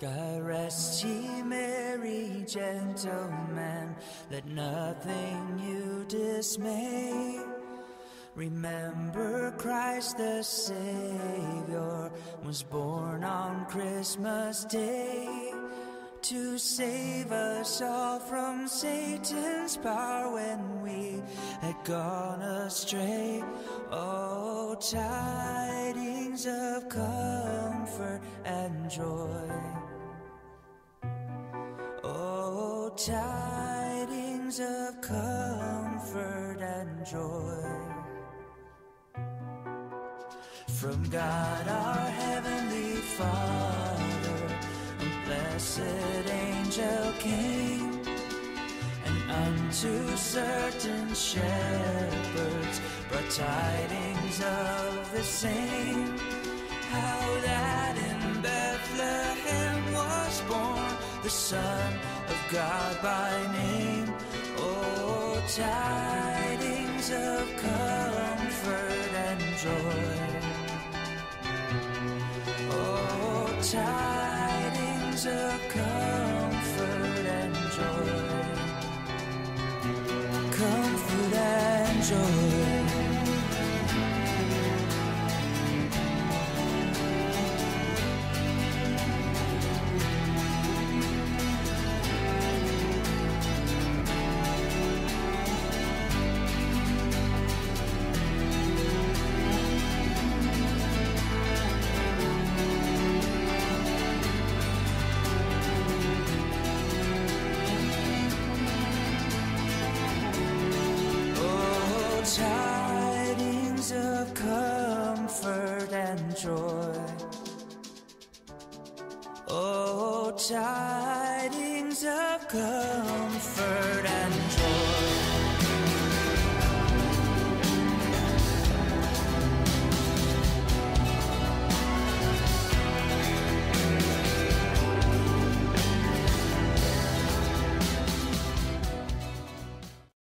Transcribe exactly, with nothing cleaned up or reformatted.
God rest ye merry gentlemen, let nothing you dismay. Remember Christ the Savior was born on Christmas Day, to save us all from Satan's power when we had gone astray. Oh, tidings of comfort and joy. Oh, tidings of comfort and joy. From God our Heavenly Father, a blessed angel came, and unto certain shepherds brought tidings of the same, how that in Bethlehem was born the Son of God by name. Oh, tidings of comfort and joy. Oh, tidings of comfort and joy. Comfort and joy. Tidings of comfort and joy. Oh, tidings of comfort and joy.